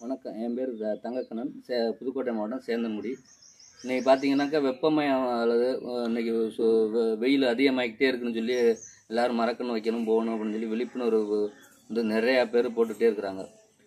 வணக்கம். என் பேர் தங்கக்கண்ணன். புதுக்கோட்டை மாவட்டம் சேந்தன்குடி. இன்றைக்கி பார்த்தீங்கன்னாக்கா வெப்பமயம் அல்லது இன்றைக்கி வெயில் அதிகமாகிக்கிட்டே இருக்குன்னு சொல்லி எல்லோரும் மரக்கன்று வைக்கணும் போகணும் அப்படின்னு சொல்லி விழிப்புணர்வு வந்து நிறையா பேர் போட்டுகிட்டே இருக்கிறாங்க.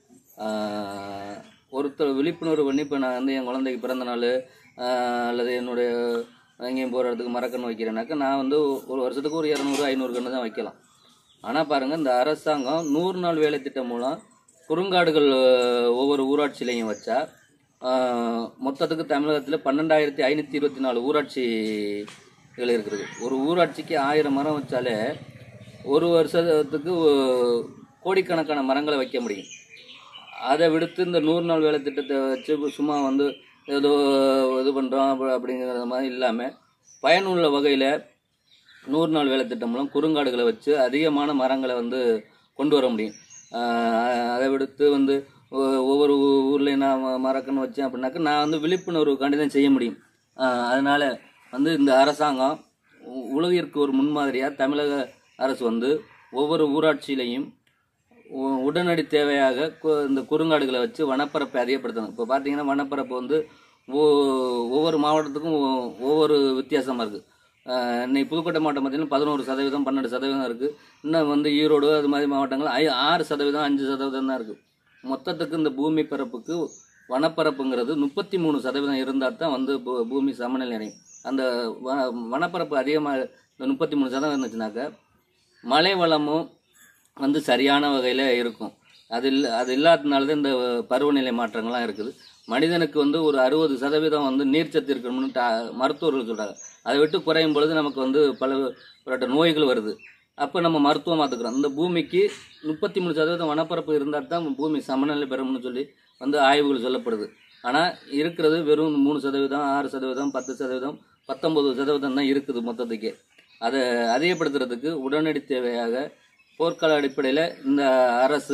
ஒருத்தர் விழிப்புணர்வு பண்ணி இப்போ நான் வந்து என் குழந்தைக்கு பிறந்த நாள் அல்லது என்னுடைய எங்கேயும் போகிற இடத்துக்கு மரக்கன்று வைக்கிறேன்னாக்கா நான் வந்து ஒரு வருஷத்துக்கு ஒரு 200-500 கன்று தான் வைக்கலாம். ஆனால் பாருங்கள், இந்த அரசாங்கம் 100 நாள் வேலை திட்டம் மூலம் குறுங்காடுகள் ஒவ்வொரு ஊராட்சியிலையும் வச்சா மொத்தத்துக்கு தமிழகத்தில் 12,524 ஊராட்சிகள் இருக்குது. ஒரு ஊராட்சிக்கு 1000 மரம் வச்சாலே ஒரு வருஷத்துக்கு கோடிக்கணக்கான மரங்களை வைக்க முடியும். அதை விடுத்து இந்த 100 நாள் வேலை திட்டத்தை வச்சு சும்மா வந்து ஏதோ இது பண்ணுறோம் அப்படிங்கிற மாதிரி இல்லாமல் பயனுள்ள வகையில் 100 நாள் வேலை திட்டம் மூலம் குறுங்காடுகளை வச்சு அதிகமான மரங்களை வந்து கொண்டு வர முடியும். அதை விடுத்து வந்து ஒவ்வொரு ஊர்லேயும் நான் மரக்கன்று வச்சேன் அப்படின்னாக்கா நான் வந்து விழிப்புணர்வுக்காண்டி தான் செய்ய முடியும். அதனால் வந்து இந்த அரசாங்கம் உலகிற்கு ஒரு முன்மாதிரியாக தமிழக அரசு வந்து ஒவ்வொரு ஊராட்சியிலையும் உடனடி தேவையாக இந்த குறுங்காடுகளை வச்சு வனப்பரப்பை அதிகப்படுத்தணும். இப்போ பார்த்தீங்கன்னா வனப்பரப்பு வந்து ஒவ்வொரு மாவட்டத்துக்கும் ஒவ்வொரு வித்தியாசமாக இருக்குது. இன்னைக்கு புதுக்கோட்டை மாவட்டம் பார்த்தீங்கன்னா 11%, 12% இருக்குது. இன்னும் வந்து ஈரோடு அது மாதிரி மாவட்டங்கள் 6%, 5% தான் இருக்குது. மொத்தத்துக்கு இந்த பூமி பரப்புக்கு வனப்பரப்புங்கிறது 33% இருந்தால் தான் வந்து பூமி சமநிலை அடையும். அந்த வனப்பரப்பு அதிகமாக இந்த 33% இருந்துச்சுனாக்கா மழை வளமும் வந்து சரியான வகையில் இருக்கும். அது இல்லாததுனால தான் இந்த பருவநிலை மாற்றங்கள்லாம் இருக்குது. மனிதனுக்கு வந்து ஒரு 60% வந்து நீர்ச்சத்து இருக்கணும்னு மருத்துவர்கள் சொல்கிறாங்க. அதை விட்டு குறையும் பொழுது நமக்கு வந்து பல நோய்கள் வருது. அப்போ நம்ம மருத்துவம் பார்த்துக்கிறோம். இந்த பூமிக்கு 33% வனப்பரப்பு இருந்தால் தான் பூமி சமநிலை பெறும்னு சொல்லி வந்து ஆய்வுகள் சொல்லப்படுது. ஆனால் இருக்கிறது வெறும் 3%, 6%, 10%, 19% தான் இருக்குது மொத்தத்துக்கே. அதை அதிகப்படுத்துறதுக்கு உடனடி தேவையாக போர்க்கால அடிப்படையில் இந்த அரசு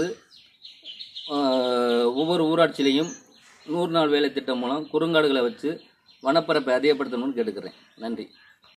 ஒவ்வொரு ஊராட்சியிலையும் 100 நாள் வேலை திட்டம் மூலம் குறுங்காடுகளை வச்சு வனப்பரப்பை அதிகப்படுத்தணும்னு கேட்டுக்கிறேன். நன்றி.